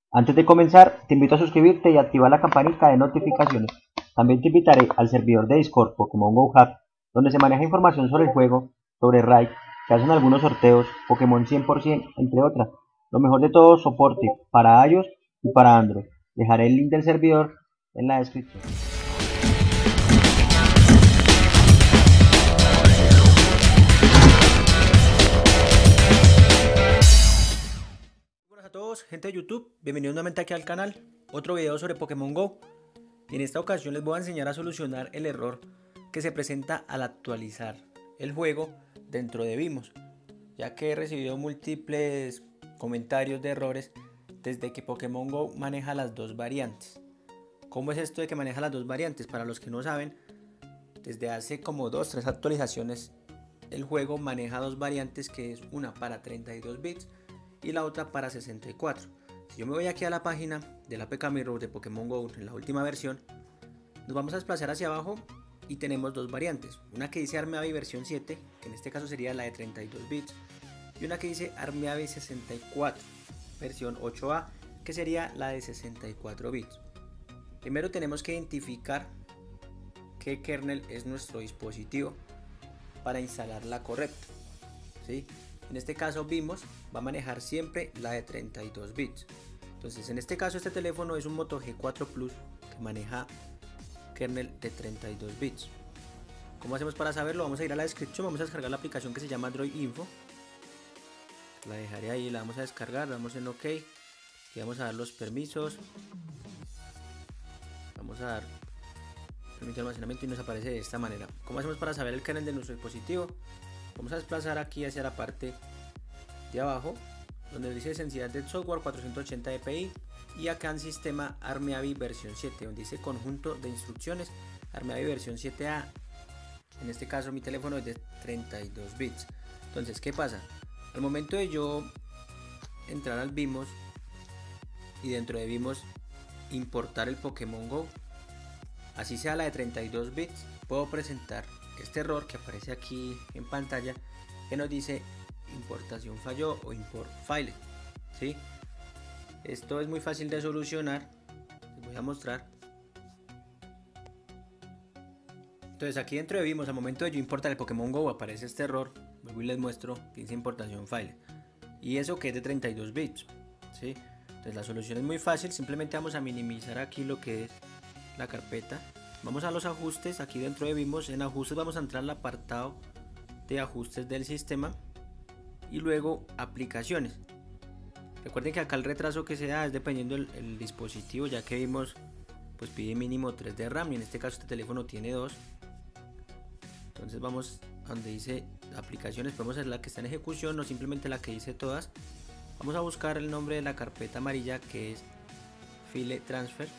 Antes de comenzar, te invito a suscribirte y activar la campanita de notificaciones. También te invitaré al servidor de Discord Pokémon Go Hub, donde se maneja información sobre el juego, sobre Raid, se hacen algunos sorteos, Pokémon 100%, entre otras. Lo mejor de todo, soporte para iOS y para Android. Dejaré el link del servidor en la descripción. Buenas a todos, gente de YouTube, bienvenidos nuevamente aquí al canal, otro video sobre Pokémon Go. Y en esta ocasión les voy a enseñar a solucionar el error que se presenta al actualizar el juego dentro de Vimos, ya que he recibido múltiples comentarios de errores desde que Pokémon Go maneja las dos variantes. ¿Cómo es esto de que maneja las dos variantes? Para los que no saben, desde hace como 2-3 actualizaciones el juego maneja dos variantes, que es una para 32 bits y la otra para 64. Si yo me voy aquí a la página del APK Mirror de Pokémon Go en la última versión, nos vamos a desplazar hacia abajo y tenemos dos variantes, una que dice Armeavi versión 7, que en este caso sería la de 32 bits, y una que dice Armeavi 64 versión 8A, que sería la de 64 bits. Primero tenemos que identificar qué kernel es nuestro dispositivo para instalar la correcta, ¿sí? En este caso Vimos va a manejar siempre la de 32 bits. Entonces en este caso este teléfono es un Moto G4 Plus que maneja kernel de 32 bits. ¿Cómo hacemos para saberlo? Vamos a ir a la descripción, vamos a descargar la aplicación que se llama Android Info. La dejaré ahí, la vamos a descargar, le damos en OK y vamos a dar los permisos. Vamos a dar permiso de almacenamiento y nos aparece de esta manera. ¿Cómo hacemos para saber el kernel de nuestro dispositivo? Vamos a desplazar aquí hacia la parte de abajo, donde dice densidad del software 480 dpi, y acá en sistema Armeavi versión 7, donde dice conjunto de instrucciones Armeavi versión 7A. En este caso mi teléfono es de 32 bits. Entonces, ¿qué pasa? Al momento de yo entrar al Vimos y dentro de Vimos importar el Pokémon Go, así sea la de 32 bits, puedo presentar este error que aparece aquí en pantalla, que nos dice importación falló o import file, ¿sí? Esto es muy fácil de solucionar, les voy a mostrar. Entonces aquí dentro de Vimos, al momento de yo importar el Pokémon Go, aparece este error. Luego les muestro que dice importación file, y eso que es de 32 bits, ¿sí? Entonces la solución es muy fácil, simplemente vamos a minimizar aquí lo que es la carpeta. Vamos a los ajustes, aquí dentro de Vimos, en ajustes vamos a entrar al apartado de ajustes del sistema y luego aplicaciones. Recuerden que acá el retraso que se da es dependiendo del dispositivo, ya que Vimos pues pide mínimo 3 de RAM y en este caso este teléfono tiene 2. Entonces vamos a donde dice aplicaciones, podemos hacer la que está en ejecución o simplemente la que dice todas. Vamos a buscar el nombre de la carpeta amarilla, que es File Transfer.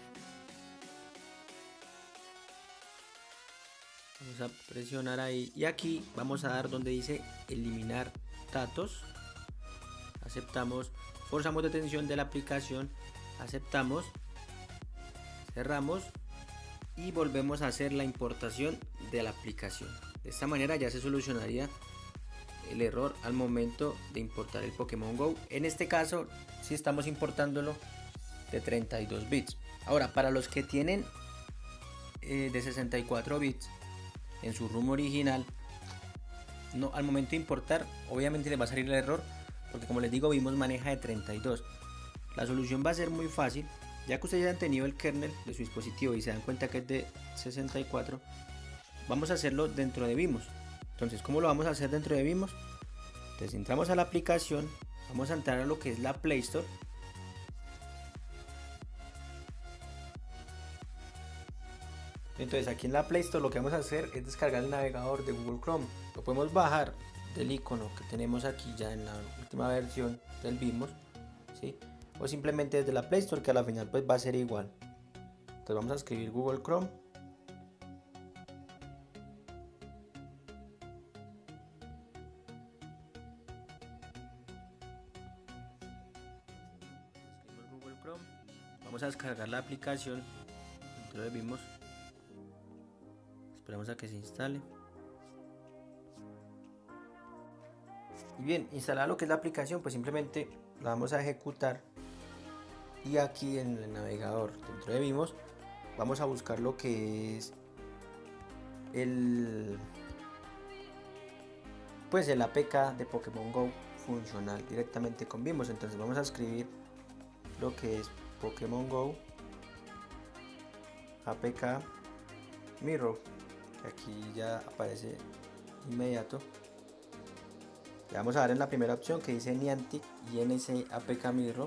Vamos a presionar ahí y aquí vamos a dar donde dice eliminar datos. Aceptamos, forzamos detención de la aplicación, aceptamos, cerramos y volvemos a hacer la importación de la aplicación. De esta manera ya se solucionaría el error al momento de importar el Pokémon Go. En este caso si estamos importándolo de 32 bits. Ahora, para los que tienen de 64 bits en su ROM original, no, al momento de importar obviamente les va a salir el error, porque como les digo, Vimos maneja de 32. La solución va a ser muy fácil, ya que ustedes ya han tenido el kernel de su dispositivo y se dan cuenta que es de 64. Vamos a hacerlo dentro de Vimos. Entonces, ¿cómo lo vamos a hacer dentro de Vimos? Entonces entramos a la aplicación, vamos a entrar a lo que es la Play Store. Entonces aquí en la Play Store lo que vamos a hacer es descargar el navegador de Google Chrome. Lo podemos bajar del icono que tenemos aquí ya en la última versión del Vimos, ¿sí? O simplemente desde la Play Store, que a la final pues va a ser igual. Entonces vamos a escribir Google Chrome. Escribimos Google Chrome. Vamos a descargar la aplicación dentro de Vimos. Esperamos a que se instale. Y bien, instalada lo que es la aplicación, pues simplemente la vamos a ejecutar y aquí en el navegador dentro de Vimos vamos a buscar lo que es el APK de Pokémon Go funcional directamente con Vimos. Entonces vamos a escribir lo que es Pokémon Go APK Mirror, que aquí ya aparece inmediato. Le vamos a dar en la primera opción que dice Niantic INC APK Mirror.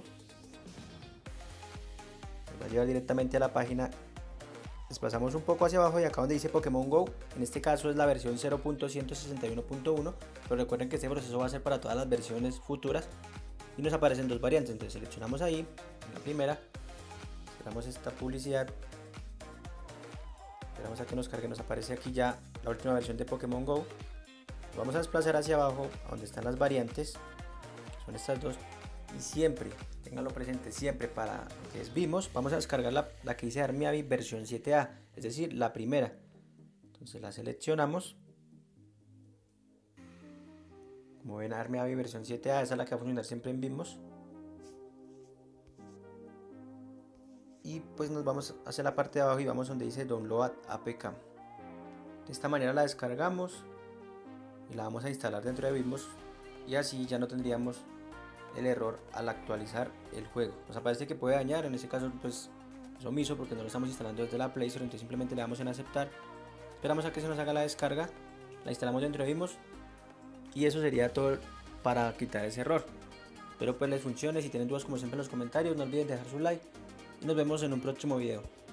Nos va a llevar directamente a la página. Desplazamos un poco hacia abajo y acá donde dice Pokémon Go, en este caso es la versión 0.161.1, pero recuerden que este proceso va a ser para todas las versiones futuras y nos aparecen dos variantes. Entonces seleccionamos ahí, en la primera, cerramos esta publicidad, esperamos a que nos cargue, nos aparece aquí ya la última versión de Pokémon Go. Lo vamos a desplazar hacia abajo, a donde están las variantes, que son estas dos, y siempre, ténganlo presente, siempre para lo que es Vimos, vamos a descargar la que dice Armiavi versión 7A, es decir, la primera. Entonces la seleccionamos. Como ven, Armiavi versión 7A, esa es la que va a funcionar siempre en Vimos. Y pues nos vamos hacia la parte de abajo y vamos donde dice Download APK. De esta manera la descargamos y la vamos a instalar dentro de Vimos, y así ya no tendríamos el error al actualizar el juego. Nos aparece que puede dañar, en este caso pues es omiso porque no lo estamos instalando desde la Play Store, entonces simplemente le damos en aceptar, esperamos a que se nos haga la descarga, la instalamos dentro de Vimos y eso sería todo para quitar ese error. Espero pues les funcione. Si tienen dudas, como siempre, en los comentarios, no olviden dejar su like y nos vemos en un próximo video.